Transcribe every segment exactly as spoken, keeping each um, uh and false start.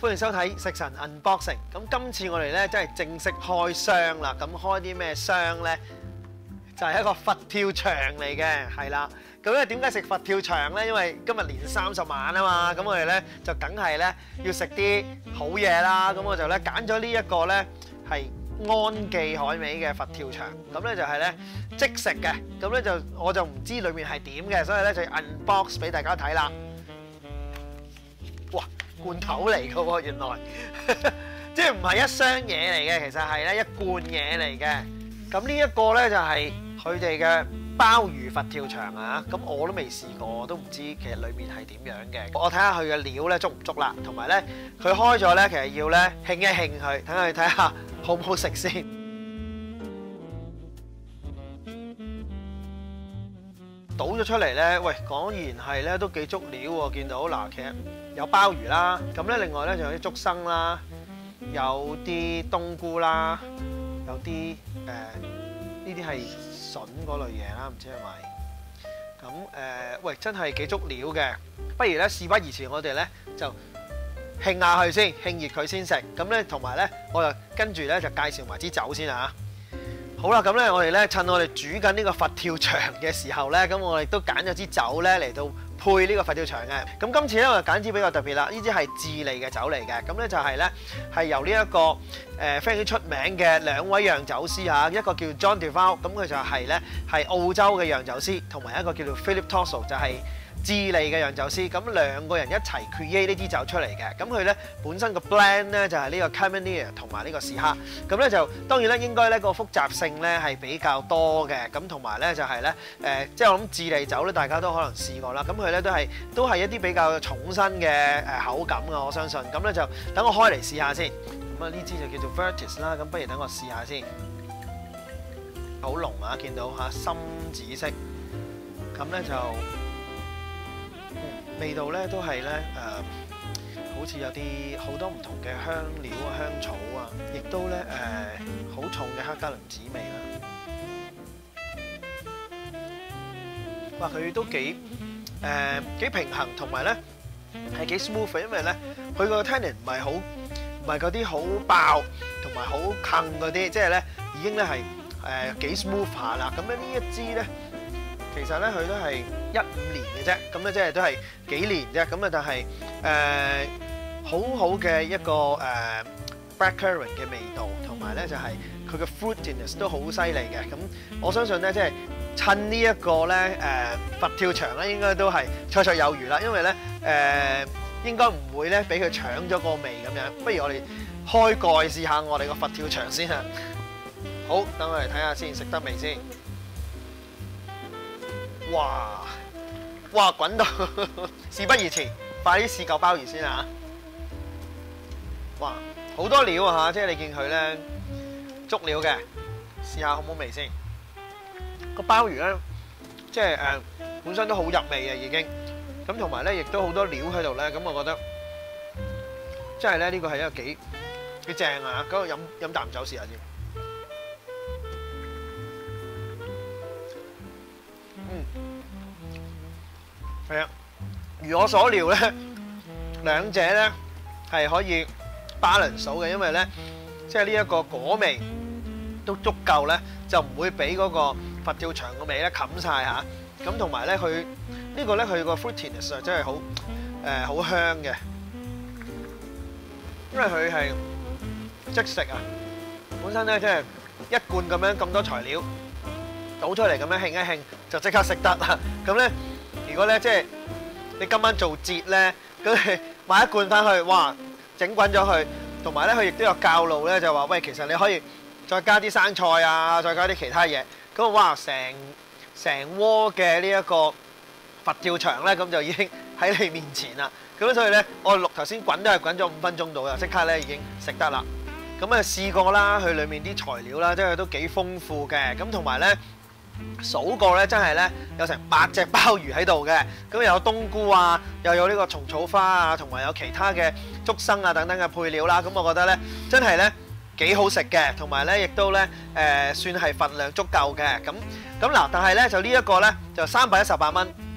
歡迎收睇食神 Unboxing。咁今次我哋咧真係正式開箱啦。咁開啲咩箱咧？就係一個佛跳牆嚟嘅，係啦。咁咧點解食佛跳牆咧？因為今日年三十晚啊嘛，咁我哋咧就梗係咧要食啲好嘢啦。咁我就咧揀咗呢一個咧係安記海味嘅佛跳牆。咁咧就係咧即食嘅。咁咧就我就唔知裏面係點嘅，所以咧就 unbox 俾大家睇啦。哇！罐頭嚟嘅喎，原來即係唔係一箱嘢嚟嘅，其實係咧一罐嘢嚟嘅。咁呢一個咧就係佢哋嘅鮑魚佛跳牆啊！咁我都未試過，都唔知其實裡面係點樣嘅。我睇下佢嘅料咧足唔足啦，同埋咧佢開咗咧，其實要咧興一興佢，等佢睇下好唔好食先。倒咗出嚟咧，喂，果然係咧都幾足料喎！見到嗱，其實有鮑魚啦，咁咧另外咧仲有啲竹笙啦，有啲冬菇啦，有啲誒呢啲係筍嗰類嘢啦，唔知係咪？咁誒、呃，喂，真係幾足料嘅。不如咧事不宜遲，我哋咧就興下佢先，興熱佢先食。咁咧同埋咧，我就跟住咧就介紹埋支酒先啊！好啦，咁咧我哋咧趁我哋煮緊呢個佛跳牆嘅時候咧，咁我哋都揀咗支酒咧嚟到配呢個佛跳牆嘅。咁今次咧我揀支比較特別啦，呢支係智利嘅酒嚟嘅。咁咧就係咧係由呢、這、一個誒、呃、非常之出名嘅兩位釀酒師嚇，一個叫 John Duval，咁佢就係咧係澳洲嘅釀酒師，同埋一個叫做 Philip Tossell 就係智利嘅釀酒師，咁兩個人一齊 create 呢支酒出嚟嘅。咁佢咧本身個 blend 咧就係呢個 Carmenere 同埋呢個士克。咁咧就當然咧應該咧個複雜性咧係比較多嘅。咁同埋咧就係咧誒，即係我諗智利酒咧大家都可能試過啦。咁佢咧都係都係一啲比較重身嘅誒口感嘅，我相信。咁咧就等我開嚟試下先。咁啊呢支就叫做 Vertis 啦。咁不如等我試下先。好濃啊，見到嚇深紫色。咁咧就〜味道咧都係咧誒，好似有啲好多唔同嘅香料啊、香草啊，亦都咧誒好重嘅黑加侖子味啦。哇！佢都幾誒幾平衡，同埋咧係幾 smooth，因為咧佢個 tannin 唔係好唔係嗰啲好爆同埋好坑嗰啲，即係咧已經咧係誒幾 smooth 下啦。咁咧呢一支咧。其實咧佢都係一五年嘅啫，咁咧即係都係幾年啫，咁啊但係誒好好嘅一個誒 blackcurrant 嘅味道，同埋咧就係佢嘅 fruitiness 都好犀利嘅。咁我相信咧即係趁呢一個咧誒佛跳牆咧應該都係綽綽有餘啦，因為咧誒應該唔會咧俾佢搶咗個味咁樣。不如我哋開蓋試下我哋個佛跳牆先啊！好，等我嚟睇下先，食得未先？哇！哇！滾到，事不宜遲，快啲試嚿鮑魚先啊！哇！好多料啊嚇，即係你見佢咧足料嘅，試下好唔好味先？個鮑魚咧，即係誒本身都好入味嘅已經，咁同埋咧亦都好多料喺度咧，咁我覺得即係咧呢個係一個幾幾正啊！咁我飲飲啖酒試下先。嗯，係啊，如我所料咧，兩者咧係可以 balance 到嘅，因為咧即係呢一個果味都足夠咧，就唔會俾嗰個佛跳牆個味咧冚曬嚇。咁同埋咧，佢呢個咧佢個 fruitiness 啊，真係好誒好香嘅，因為佢係即食啊，本身咧即係一罐咁樣咁多材料。倒出嚟咁樣興一興就即刻食得啦！咁咧，如果咧即係你今晚做節咧，咁你買一罐翻去，哇，整滾咗佢，同埋咧佢亦都有教路咧，就話喂，其實你可以再加啲生菜啊，再加啲其他嘢，咁哇，成成鍋嘅呢一個佛跳牆咧，咁就已經喺你面前啦。咁所以咧，我錄頭先滾都係滾咗五分鐘度，就即刻咧已經食得啦。咁啊試過啦，佢裡面啲材料啦，即係都幾豐富嘅，咁同埋咧。數過咧，真係咧有成八隻鮑魚喺度嘅，咁又有冬菇啊，又有呢個蟲草花啊，同埋有其他嘅竹笙啊等等嘅配料啦。咁我覺得咧，真係咧幾好食嘅，同埋咧亦都咧誒算係份量足夠嘅。咁咁嗱，但係咧就呢一個咧就三百一十八蚊，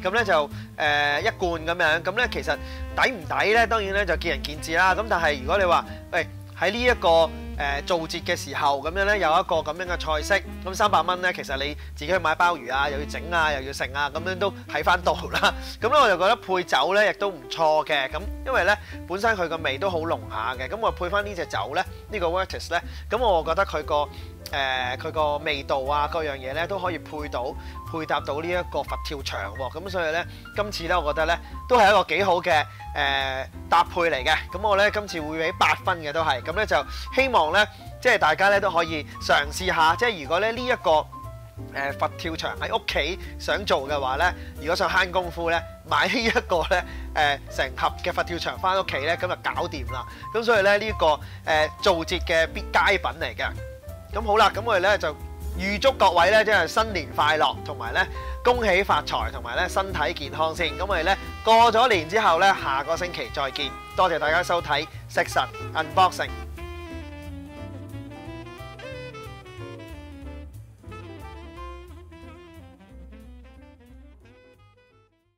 咁咧就誒、呃、一罐咁樣，咁咧其實抵唔抵咧？當然咧就見仁見智啦。咁但係如果你話喂喺呢一個誒做節嘅時候咁樣咧，有一個咁樣嘅菜式，咁三百蚊咧，其實你自己去買鮑魚啊，又要整啊，又要食啊，咁樣都喺翻度啦。咁咧我就覺得配酒咧亦都唔錯嘅。咁因為咧本身佢個味都好濃下嘅，咁我配翻呢隻酒咧，呢個 Virtus 咧，咁我覺得佢個誒佢個味道啊，各樣嘢咧都可以配到配搭到呢一個佛跳牆喎。咁所以咧今次咧，我覺得咧都係一個幾好嘅誒搭配嚟嘅。咁我咧今次會俾八分嘅都係。咁咧就希望咧即係大家咧都可以嘗試下。即係如果咧呢一個誒佛跳牆喺屋企想做嘅話咧，如果想慳功夫咧，買呢一個咧誒成盒嘅佛跳牆翻屋企咧，咁就搞掂啦。咁所以咧呢一個誒做節嘅必佳品嚟嘅。咁好啦，咁我哋咧就預祝各位咧即係新年快樂，同埋咧恭喜發財，同埋咧身體健康先。咁我哋咧過咗年之後咧，下個星期再見。多謝大家收睇食神 Unboxing。